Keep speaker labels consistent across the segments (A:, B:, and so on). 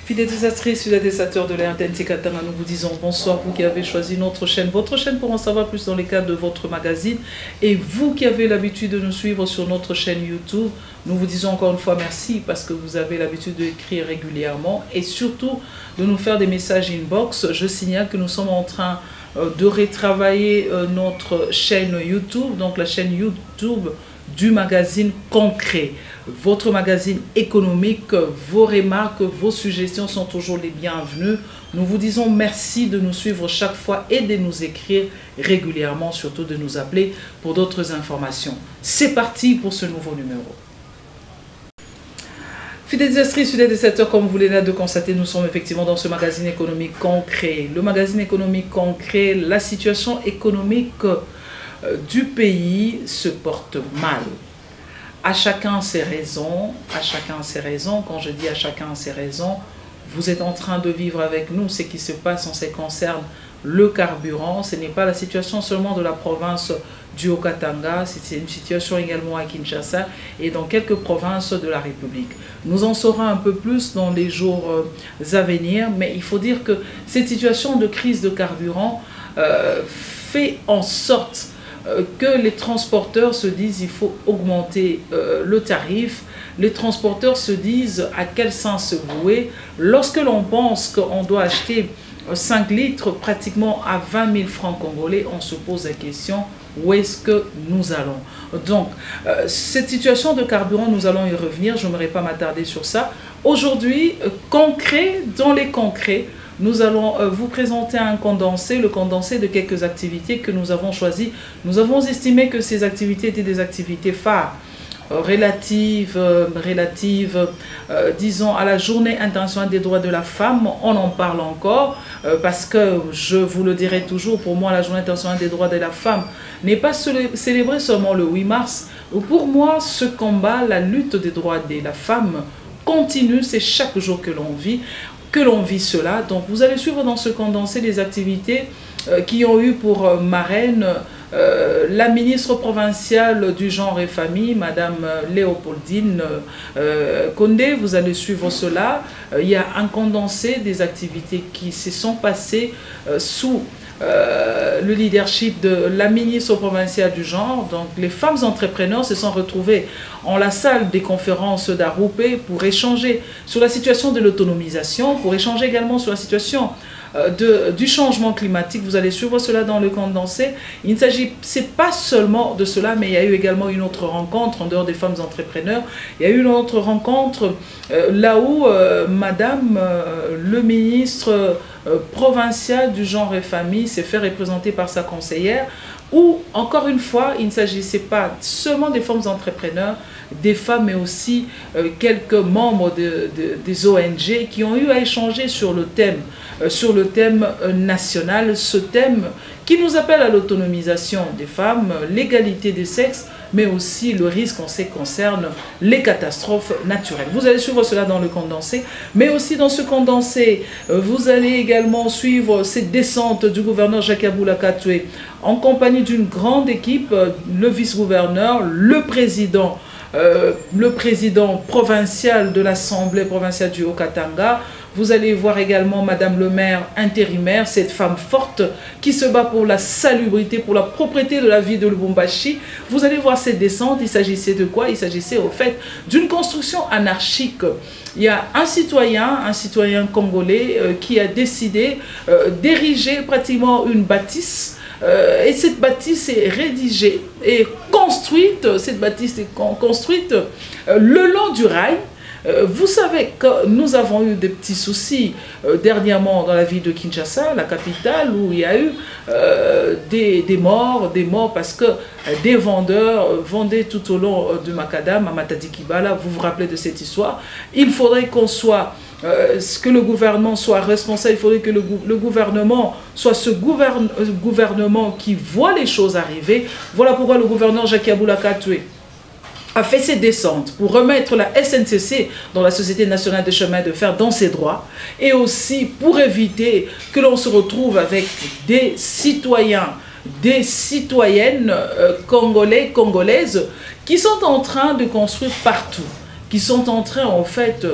A: Fidèles utilisatrices, fidèles utilisateur de l'RTNC Katanga, nous vous disons bonsoir, vous qui avez choisi notre chaîne, votre chaîne pour en savoir plus dans les cadres de votre magazine. Et vous qui avez l'habitude de nous suivre sur notre chaîne YouTube, nous vous disons encore une fois merci parce que vous avez l'habitude d'écrire régulièrement et surtout de nous faire des messages inbox. Je signale que nous sommes en train de retravailler notre chaîne YouTube, donc la chaîne YouTube du magazine Concret. Votre magazine économique, vos remarques, vos suggestions sont toujours les bienvenues. Nous vous disons merci de nous suivre chaque fois et de nous écrire régulièrement, surtout de nous appeler pour d'autres informations. C'est parti pour ce nouveau numéro. Fidèles utilisatrices, fidèles utilisateurs, comme vous l'avez de constater, nous sommes effectivement dans ce magazine économique Concret. Le magazine économique Concret, la situation économique du pays se porte mal. À chacun ses raisons, à chacun ses raisons. Quand je dis à chacun ses raisons, vous êtes en train de vivre avec nous ce qui se passe en ce qui concerne le carburant. Ce n'est pas la situation seulement de la province du Haut-Katanga, c'est une situation également à Kinshasa et dans quelques provinces de la République. Nous en saurons un peu plus dans les jours à venir, mais il faut dire que cette situation de crise de carburant fait en sorte que les transporteurs se disent il faut augmenter le tarif. Les transporteurs se disent à quel sens se vouer. Lorsque l'on pense qu'on doit acheter 5 litres pratiquement à 20 000 francs congolais, on se pose la question où est-ce que nous allons. Donc, cette situation de carburant, nous allons y revenir, je n'aimerais pas m'attarder sur ça. Aujourd'hui, concret, dans les concrets, nous allons vous présenter un condensé, le condensé de quelques activités que nous avons choisies. Nous avons estimé que ces activités étaient des activités phares, relatives, disons, à la Journée internationale des droits de la femme. On en parle encore parce que, je vous le dirai toujours, pour moi, la Journée internationale des droits de la femme n'est pas célébrée seulement le 8 mars. Pour moi, ce combat, la lutte des droits de la femme continue, c'est chaque jour que l'on vit cela. Donc vous allez suivre dans ce condensé les activités qui ont eu pour marraine la ministre provinciale du genre et famille, Madame Léopoldine Condé. Vous allez suivre cela. Il y a un condensé des activités qui se sont passées sous le leadership de la ministre provinciale du genre. Donc les femmes entrepreneurs se sont retrouvées en la salle des conférences d'Aroupé pour échanger sur la situation de l'autonomisation, pour échanger également sur la situation du changement climatique. Vous allez suivre cela dans le condensé. Il ne s'agit pas seulement de cela, mais il y a eu également une autre rencontre en dehors des femmes entrepreneurs. Il y a eu une autre rencontre là où Madame le ministre provincial du genre et famille s'est fait représenter par sa conseillère, où encore une fois il ne s'agissait pas seulement des femmes entrepreneurs, des femmes, mais aussi quelques membres des ONG qui ont eu à échanger sur le thème national, ce thème qui nous appelle à l'autonomisation des femmes, l'égalité des sexes, mais aussi le risque en ce qui concerne les catastrophes naturelles. Vous allez suivre cela dans le condensé, mais aussi dans ce condensé, vous allez également suivre cette descente du gouverneur Jacques Aboula Katoué en compagnie d'une grande équipe, le vice-gouverneur, le président provincial de l'Assemblée provinciale du Haut-Katanga. Vous allez voir également Madame le maire intérimaire, cette femme forte qui se bat pour la salubrité, pour la propriété de la ville de Lubumbashi. Vous allez voir cette descente. Il s'agissait de quoi? Il s'agissait au fait d'une construction anarchique. Il y a un citoyen congolais qui a décidé d'ériger pratiquement une bâtisse. Et cette bâtisse est rédigée et construite, cette bâtisse est construite le long du rail. Vous savez que nous avons eu des petits soucis dernièrement dans la ville de Kinshasa, la capitale, où il y a eu des morts parce que des vendeurs vendaient tout au long du macadam à Matadi Kibala. Vous vous rappelez de cette histoire? Il faudrait qu'on soit que le gouvernement soit responsable, il faudrait que le gouvernement soit ce gouvernement qui voit les choses arriver. Voilà pourquoi le gouverneur Jacques Aboula Katoué a fait ses descentes pour remettre la SNCC, dans la Société nationale des chemins de fer, dans ses droits, et aussi pour éviter que l'on se retrouve avec des citoyens, des citoyennes congolais, congolaises, qui sont en train de construire partout. qui sont en train, en fait,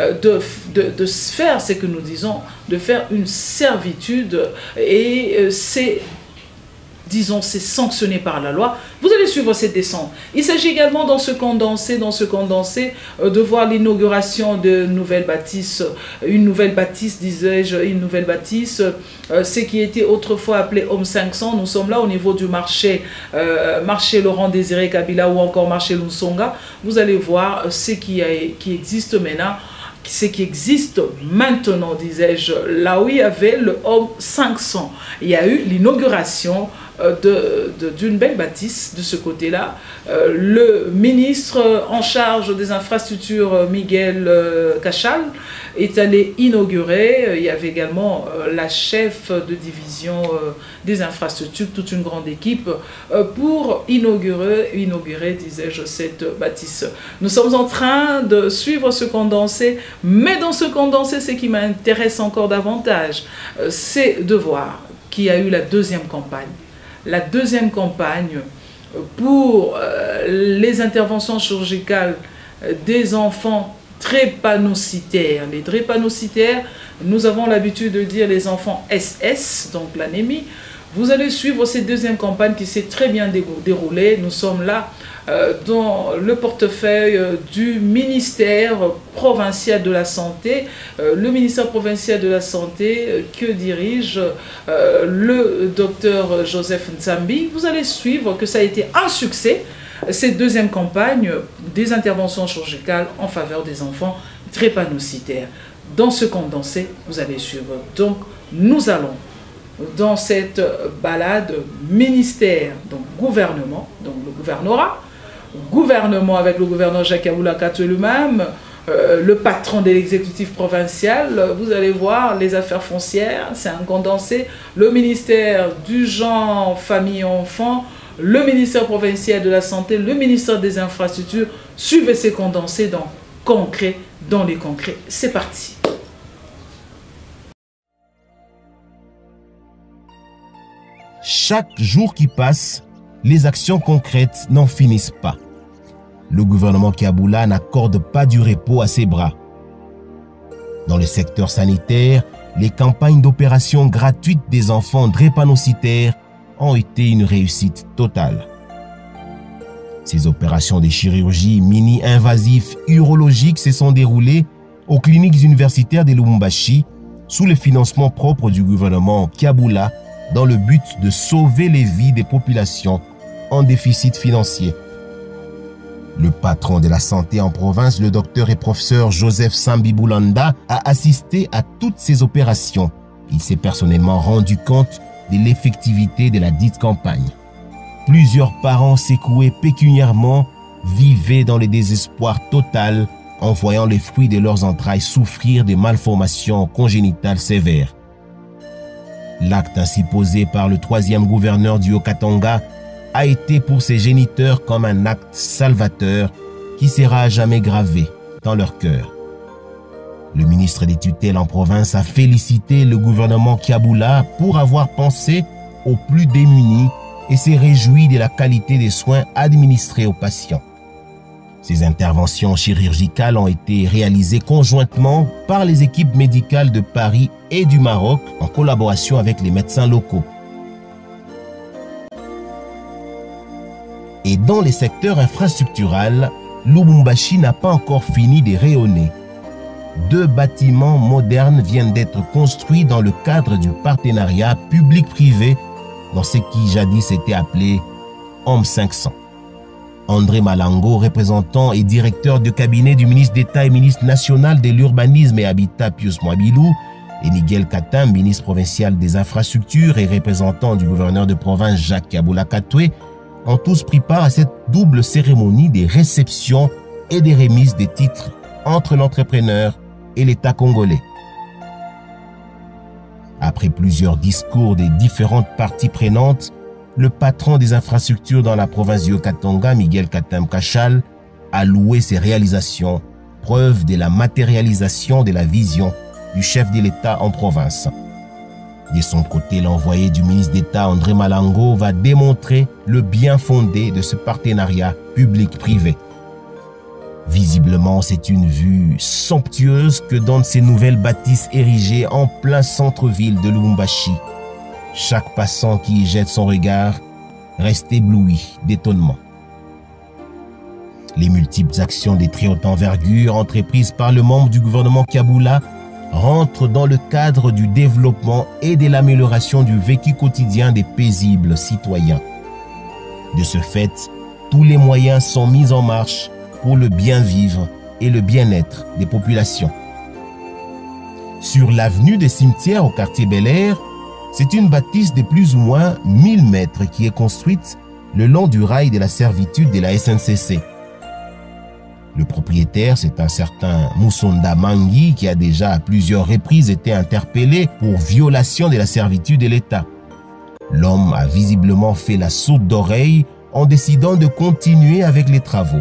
A: de faire ce que nous disons, de faire une servitude, et c'est... disons, c'est sanctionné par la loi. Vous allez suivre cette descente. Il s'agit également dans ce condensé, de voir l'inauguration de nouvelles bâtisses, une nouvelle bâtisse, disais-je, une nouvelle bâtisse, ce qui était autrefois appelé Homme 500. Nous sommes là au niveau du marché, marché Laurent Désiré Kabila ou encore marché Lunsonga. Vous allez voir ce qui existe maintenant. Ce qui existe maintenant, disais-je, là où il y avait le Homme 500. Il y a eu l'inauguration d'une belle bâtisse de ce côté-là. Le ministre en charge des infrastructures, Miguel Cachal, est allé inaugurer. Il y avait également la chef de division des infrastructures, toute une grande équipe, pour inaugurer, disais-je, cette bâtisse. Nous sommes en train de suivre ce condensé, mais dans ce condensé, ce qui m'intéresse encore davantage, c'est de voir qu'il y a eu la deuxième campagne. La deuxième campagne pour les interventions chirurgicales des enfants drépanocytaires. Les drépanocytaires, nous avons l'habitude de dire les enfants SS, donc l'anémie. Vous allez suivre cette deuxième campagne qui s'est très bien déroulée. Nous sommes là dans le portefeuille du ministère provincial de la Santé. Le ministère provincial de la Santé que dirige le docteur Joseph Nzambi. Vous allez suivre que ça a été un succès, cette deuxième campagne des interventions chirurgicales en faveur des enfants drépanocytaires. Dans ce condensé, vous allez suivre. Donc, nous allons dans cette balade ministère, donc gouvernement, donc le gouvernement avec le gouverneur Jacques Aboula Katoué lui-même, le patron de l'exécutif provincial, vous allez voir les affaires foncières, c'est un condensé, le ministère du genre, famille et enfants, le ministère provincial de la santé, le ministère des infrastructures. Suivez ces condensés dans les concrets. C'est parti.
B: Chaque jour qui passe, les actions concrètes n'en finissent pas. Le gouvernement Kabila n'accorde pas du repos à ses bras. Dans le secteur sanitaire, les campagnes d'opération gratuites des enfants drépanocytaires ont été une réussite totale. Ces opérations de chirurgie mini-invasives urologiques se sont déroulées aux cliniques universitaires de Lubumbashi sous le financement propre du gouvernement Kabila dans le but de sauver les vies des populations en déficit financier. Le patron de la santé en province, le docteur et professeur Joseph Sambi Boulanda, a assisté à toutes ces opérations. Il s'est personnellement rendu compte de l'effectivité de la dite campagne. Plusieurs parents secoués pécuniairement vivaient dans le désespoir total en voyant les fruits de leurs entrailles souffrir de malformations congénitales sévères. L'acte ainsi posé par le troisième gouverneur du Haut-Katanga a été pour ses géniteurs comme un acte salvateur qui sera à jamais gravé dans leur cœur. Le ministre des tutelles en province a félicité le gouvernement Kabila pour avoir pensé aux plus démunis et s'est réjoui de la qualité des soins administrés aux patients. Ces interventions chirurgicales ont été réalisées conjointement par les équipes médicales de Paris et du Maroc en collaboration avec les médecins locaux. Et dans les secteurs infrastructurels, Lubumbashi n'a pas encore fini de rayonner. 2 bâtiments modernes viennent d'être construits dans le cadre du partenariat public-privé dans ce qui jadis était appelé Homme 500. André Malango, représentant et directeur de cabinet du ministre d'État et ministre national de l'Urbanisme et Habitat Pius Mwabilou, et Miguel Katam, ministre provincial des Infrastructures et représentant du gouverneur de province Jacques Aboula Katoué, ont tous pris part à cette double cérémonie des réceptions et des remises des titres entre l'entrepreneur et l'État congolais. Après plusieurs discours des différentes parties prenantes, le patron des infrastructures dans la province du Haut-Katanga, Miguel Katam Kachal, a loué ses réalisations, preuve de la matérialisation de la vision du chef de l'État en province. De son côté, l'envoyé du ministre d'État André Malango va démontrer le bien fondé de ce partenariat public-privé. Visiblement, c'est une vue somptueuse que donnent ces nouvelles bâtisses érigées en plein centre-ville de Lubumbashi. Chaque passant qui y jette son regard reste ébloui d'étonnement. Les multiples actions des très haute envergure entreprises par le membre du gouvernement Kabula rentrent dans le cadre du développement et de l'amélioration du vécu quotidien des paisibles citoyens. De ce fait, tous les moyens sont mis en marche pour le bien-vivre et le bien-être des populations. Sur l'avenue des Cimetières au quartier Bel-Air, c'est une bâtisse de plus ou moins 1000 mètres qui est construite le long du rail de la servitude de la SNCC. Le propriétaire, c'est un certain Musonda Mangui qui a déjà à plusieurs reprises été interpellé pour violation de la servitude de l'État. L'homme a visiblement fait la sourde d'oreille en décidant de continuer avec les travaux.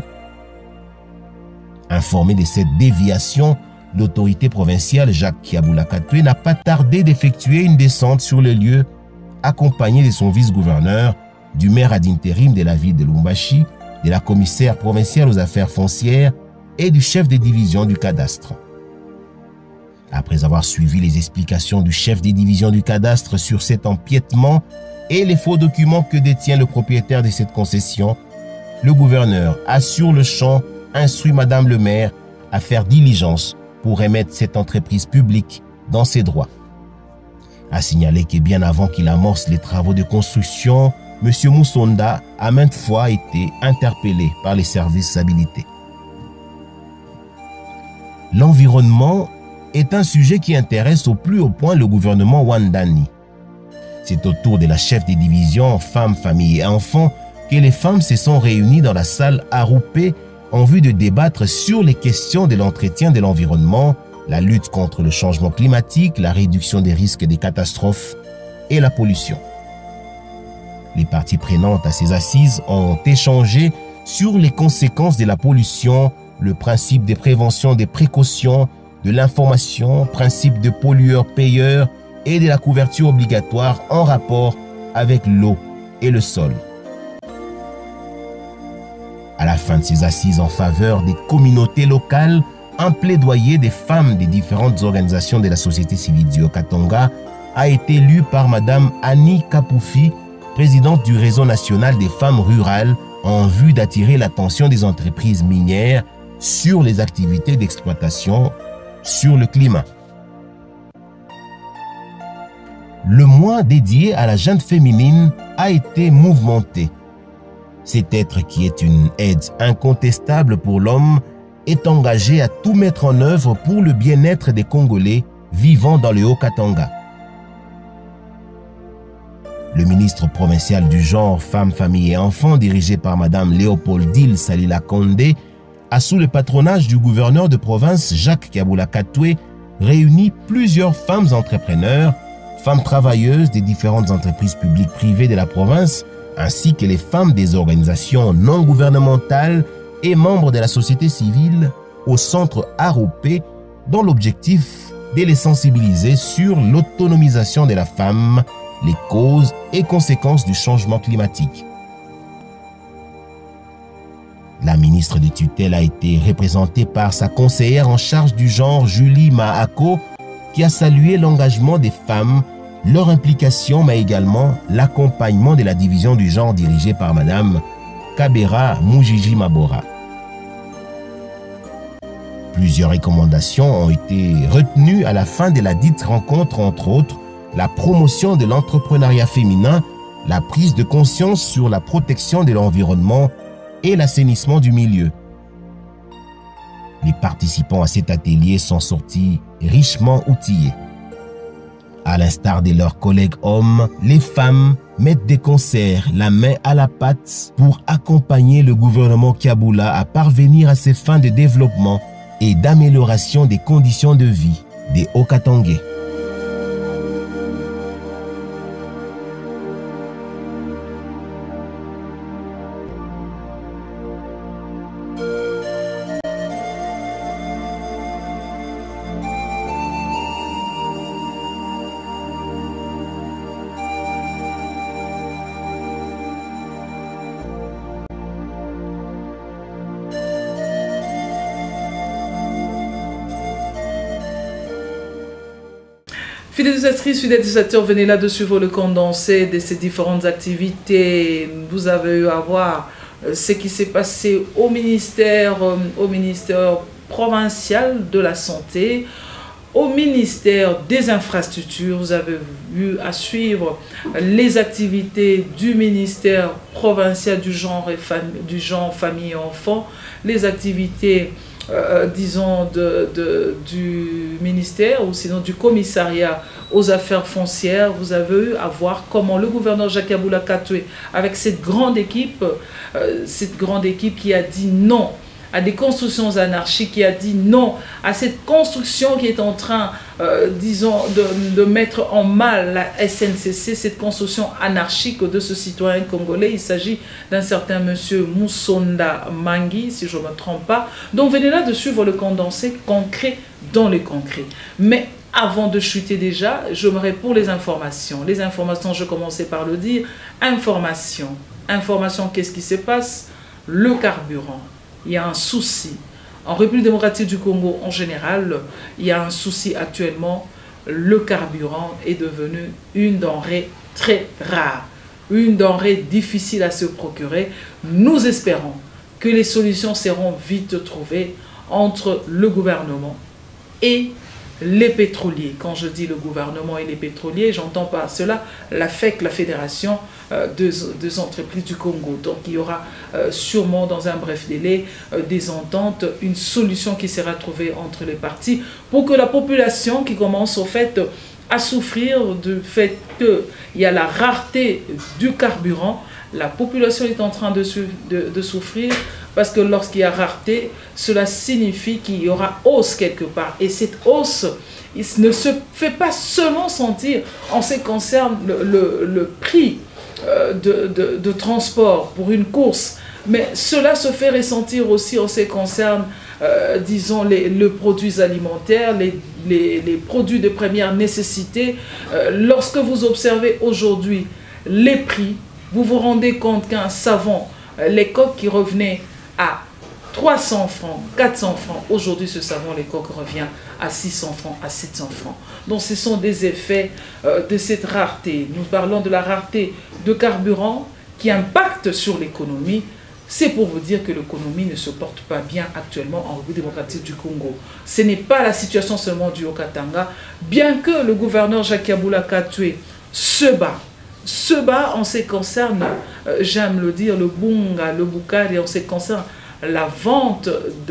B: Informé de cette déviation, l'autorité provinciale Jacques Kiabula Katwe n'a pas tardé d'effectuer une descente sur le lieu, accompagné de son vice-gouverneur, du maire ad intérim de la ville de Lubumbashi, de la commissaire provinciale aux affaires foncières et du chef des divisions du cadastre. Après avoir suivi les explications du chef des divisions du cadastre sur cet empiètement et les faux documents que détient le propriétaire de cette concession, le gouverneur a sur le champ instruit Madame le maire à faire diligence pour remettre cette entreprise publique dans ses droits. A signaler que bien avant qu'il amorce les travaux de construction, M. Musonda a maintes fois été interpellé par les services habilités. L'environnement est un sujet qui intéresse au plus haut point le gouvernement Wandani. C'est autour de la chef des divisions Femmes, Familles et Enfants que les femmes se sont réunies dans la salle Aroupé en vue de débattre sur les questions de l'entretien de l'environnement, la lutte contre le changement climatique, la réduction des risques des catastrophes et la pollution. Les parties prenantes à ces assises ont échangé sur les conséquences de la pollution, le principe de prévention des précautions, de l'information, principe de pollueur-payeur et de la couverture obligatoire en rapport avec l'eau et le sol. À la fin de ces assises en faveur des communautés locales, un plaidoyer des femmes des différentes organisations de la société civile du Haut-Katanga a été lu par Madame Annie Kapoufi, présidente du réseau national des femmes rurales, en vue d'attirer l'attention des entreprises minières sur les activités d'exploitation, sur le climat. Le mois dédié à la gente féminine a été mouvementé. Cet être qui est une aide incontestable pour l'homme est engagé à tout mettre en œuvre pour le bien-être des Congolais vivant dans le Haut-Katanga. Le ministre provincial du genre, Femmes, Familles et Enfants, dirigé par Mme Léopoldine Salila Condé, a sous le patronage du gouverneur de province Jacques Kiabula Katwe réuni plusieurs femmes entrepreneurs, femmes travailleuses des différentes entreprises publiques privées de la province, ainsi que les femmes des organisations non gouvernementales et membres de la société civile au centre Aroupé, dont l'objectif de les sensibiliser sur l'autonomisation de la femme, les causes et conséquences du changement climatique. La ministre de tutelle a été représentée par sa conseillère en charge du genre, Julie Mahako, qui a salué l'engagement des femmes, leur implication, mais également l'accompagnement de la division du genre dirigée par Mme Kabera Mujiji Mabora. Plusieurs recommandations ont été retenues à la fin de la dite rencontre, entre autres la promotion de l'entrepreneuriat féminin, la prise de conscience sur la protection de l'environnement et l'assainissement du milieu. Les participants à cet atelier sont sortis richement outillés. À l'instar de leurs collègues hommes, les femmes mettent des concerts la main à la pâte pour accompagner le gouvernement Kiabula à parvenir à ses fins de développement et d'amélioration des conditions de vie des Haut-Katangais.
A: Fidèles utilisatrices, fidèles utilisateurs, venez là de suivre le condensé de ces différentes activités. Vous avez eu à voir ce qui s'est passé au ministère provincial de la Santé, au ministère des Infrastructures. Vous avez eu à suivre les activités du ministère provincial du genre, famille et enfants, les activités disons du ministère ou sinon du commissariat aux affaires foncières. Vous avez eu à voir comment le gouverneur Jacques Yeboula Katoué, avec cette grande équipe qui a dit non à des constructions anarchiques, qui a dit non à cette construction qui est en train, disons, de mettre en mal la SNCC, cette construction anarchique de ce citoyen congolais. Il s'agit d'un certain monsieur Moussonda Mangui, si je ne me trompe pas. Donc venez là de suivre le condensé concret dans le concret. Mais avant de chuter déjà, j'aimerais pour les informations, je commençais par le dire, information, qu'est-ce qui se passe? Le carburant. Il y a un souci. En République démocratique du Congo, en général, il y a un souci actuellement. Le carburant est devenu une denrée très rare, une denrée difficile à se procurer. Nous espérons que les solutions seront vite trouvées entre le gouvernement et les pétroliers. Quand je dis le gouvernement et les pétroliers, j'entends par cela la FEC, la Fédération des entreprises du Congo. Donc il y aura sûrement dans un bref délai des ententes, une solution qui sera trouvée entre les parties pour que la population qui commence au fait à souffrir du fait qu'il y a la rareté du carburant, la population est en train de souffrir parce que lorsqu'il y a rareté, cela signifie qu'il y aura hausse quelque part. Et cette hausse, il ne se fait pas seulement sentir en ce qui concerne le prix de transport pour une course, mais cela se fait ressentir aussi en ce qui concerne, disons, les produits alimentaires, les produits de première nécessité. Lorsque vous observez aujourd'hui les prix, vous vous rendez compte qu'un savon, les coques qui revenaient à 300 francs, 400 francs, aujourd'hui ce savon, les coques revient à 600 francs, à 700 francs. Donc ce sont des effets de cette rareté. Nous parlons de la rareté de carburant qui impacte sur l'économie. C'est pour vous dire que l'économie ne se porte pas bien actuellement en République démocratique du Congo. Ce n'est pas la situation seulement du Haut-Katanga, bien que le gouverneur Jacques Yeboula Katoué se bat en ce qui concerne, j'aime le dire, le bunga, le bukari, en ce qui concerne la vente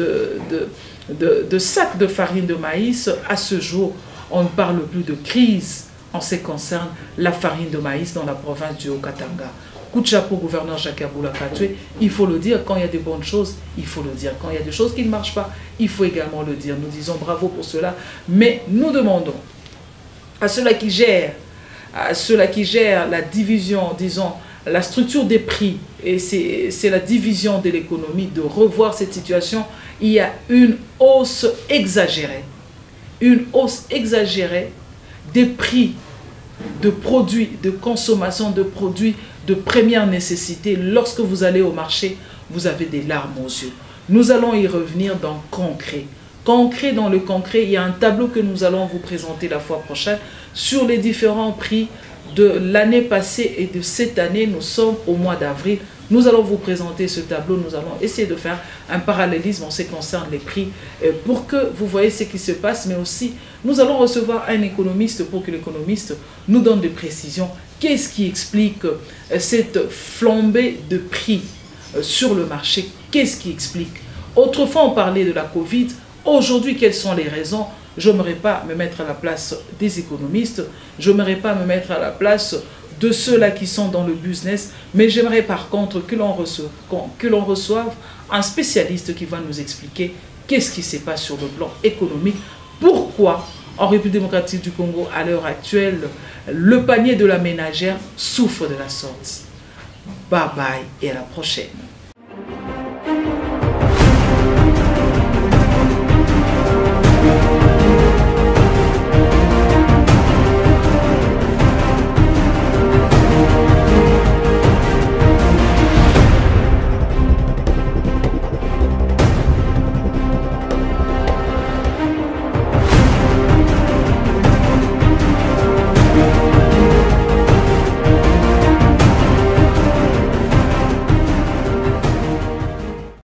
A: de sacs de farine de maïs. À ce jour, on ne parle plus de crise en ce qui concerne la farine de maïs dans la province du Haut-Katanga. Coup de chapeau, gouverneur Jacques Yeboula Katoué, il faut le dire, quand il y a des bonnes choses, il faut le dire. Quand il y a des choses qui ne marchent pas, il faut également le dire. Nous disons bravo pour cela, mais nous demandons à ceux-là qui gèrent la division, disons, la structure des prix, et c'est la division de l'économie, de revoir cette situation. Il y a une hausse exagérée des prix de produits, de consommation de produits de première nécessité. Lorsque vous allez au marché, vous avez des larmes aux yeux. Nous allons y revenir dans concret. Dans le concret, il y a un tableau que nous allons vous présenter la fois prochaine sur les différents prix de l'année passée et de cette année. Nous sommes au mois d'avril. Nous allons vous présenter ce tableau. Nous allons essayer de faire un parallélisme en ce qui concerne les prix pour que vous voyez ce qui se passe. Mais aussi, nous allons recevoir un économiste pour que l'économiste nous donne des précisions. Qu'est-ce qui explique cette flambée de prix sur le marché? Qu'est-ce qui explique? Autrefois, on parlait de la Covid. Aujourd'hui, quelles sont les raisons? Je n'aimerais pas me mettre à la place des économistes, je n'aimerais pas me mettre à la place de ceux-là qui sont dans le business, mais j'aimerais par contre que l'on reçoive un spécialiste qui va nous expliquer qu'est-ce qui se passe sur le plan économique, pourquoi en République démocratique du Congo, à l'heure actuelle, le panier de la ménagère souffre de la sorte. Bye bye et à la prochaine.